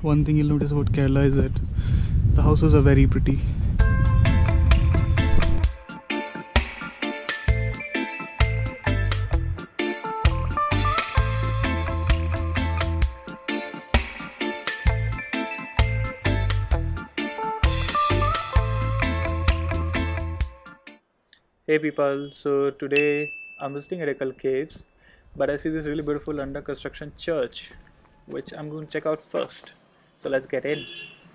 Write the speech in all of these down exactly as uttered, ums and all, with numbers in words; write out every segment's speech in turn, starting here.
one thing you'll notice about Kerala is that the houses are very pretty. Hey people, so today I'm visiting Edakkal caves, but I see this really beautiful under construction church, which I'm going to check out first. So let's get in.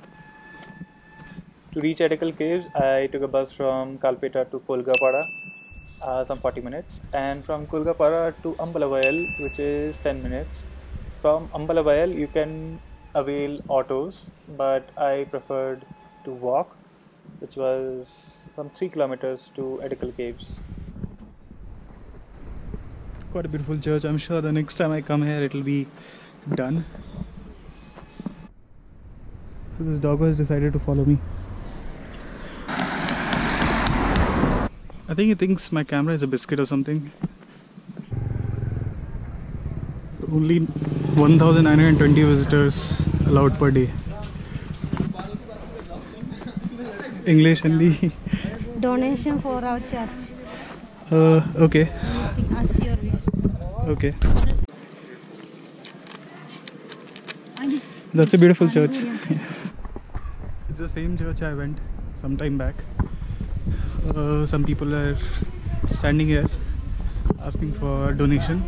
To reach Edakkal caves, I took a bus from Kalpeta to Kolgapara, uh, some forty minutes, and from Kolgapara to Ambalavayal, which is ten minutes. From Ambalavayal, you can avail autos, but I preferred to walk, which was some three kilometers to Edakkal caves. Quite a beautiful church. I'm sure the next time I come here it'll be done. So this dog has decided to follow me. I think he thinks my camera is a biscuit or something. Only one thousand nine hundred twenty visitors allowed per day. English, Hindi. Donation for our church. Uh, okay. As your wish. Okay. That's a beautiful church. It's the same church I went some time back. Uh, some people are standing here asking for donation.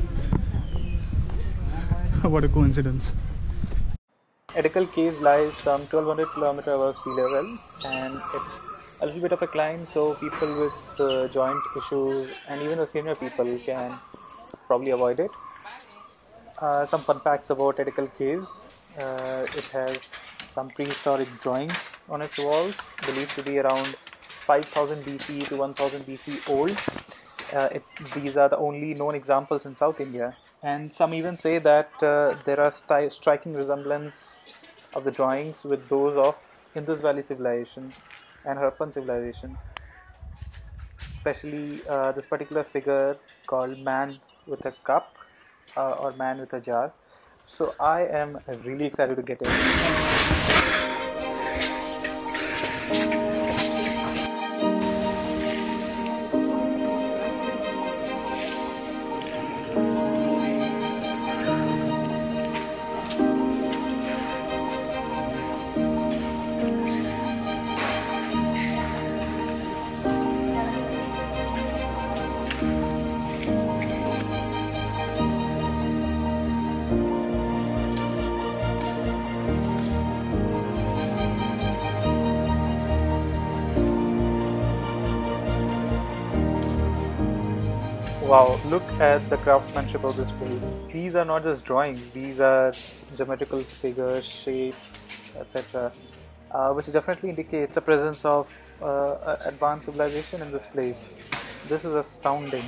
What a coincidence. Edakkal Caves lies some twelve hundred kilometers above sea level, and it's a little bit of a climb, so people with uh, joint issues and even the senior people can probably avoid it. Uh, some fun facts about Edakkal Caves. Uh, it has some prehistoric drawings on its walls, believed to be around five thousand B C to one thousand B C old. Uh, it, these are the only known examples in South India, and some even say that uh, there are sti- striking resemblance of the drawings with those of Indus Valley Civilization and Harappan civilization, especially uh, this particular figure called man with a cup uh, or man with a jar. So I am really excited to get in. Wow, look at the craftsmanship of this place. These are not just drawings, these are geometrical figures, shapes, et cetera. Uh, which definitely indicates the presence of uh, advanced civilization in this place. This is astounding.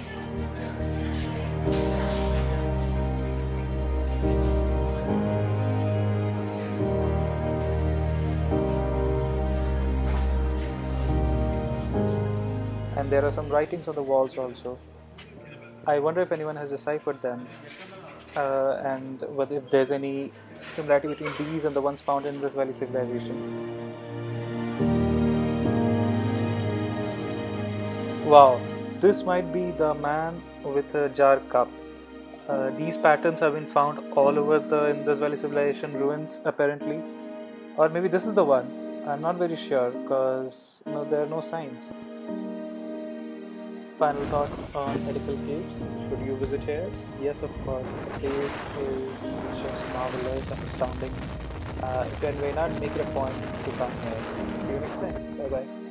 And there are some writings on the walls also. I wonder if anyone has deciphered them, uh, and whether if there's any similarity between these and the ones found in Indus Valley Civilization. Wow, this might be the man with a jar cup. Uh, these patterns have been found all over the Indus Valley Civilization ruins apparently, or maybe this is the one. I'm not very sure because you know, there are no signs. Final thoughts on Edakkal Caves? Should you visit here? Yes, of course. The place is just marvelous and astounding. Uh, if you are in Wayanad, make it a point to come here. See you next time. Bye bye.